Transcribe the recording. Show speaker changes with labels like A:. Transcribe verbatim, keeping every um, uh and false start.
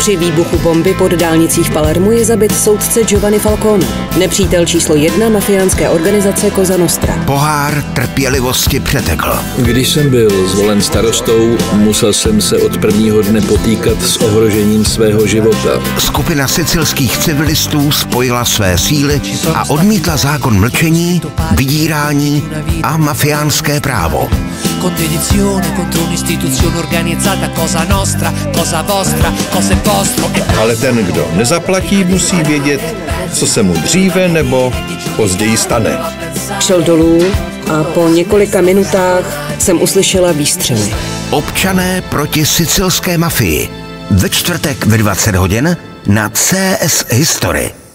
A: Při výbuchu bomby pod dálnicí v Palermu je zabit soudce Giovanni Falcone, nepřítel číslo jedna mafiánské organizace Cosa Nostra.
B: Pohár trpělivosti přetekl.
C: Když jsem byl zvolen starostou, musel jsem se od prvního dne potýkat s ohrožením svého života.
B: Skupina sicilských civilistů spojila své síly a odmítla zákon mlčení, vydírání a mafiánské právo.
D: Ale ten, kdo nezaplatí, musí vědět, co se mu dříve nebo později stane.
A: Šel dolů a po několika minutách jsem uslyšela výstřely.
B: Občané proti sicilské mafii. Ve čtvrtek ve dvacet hodin na C S History.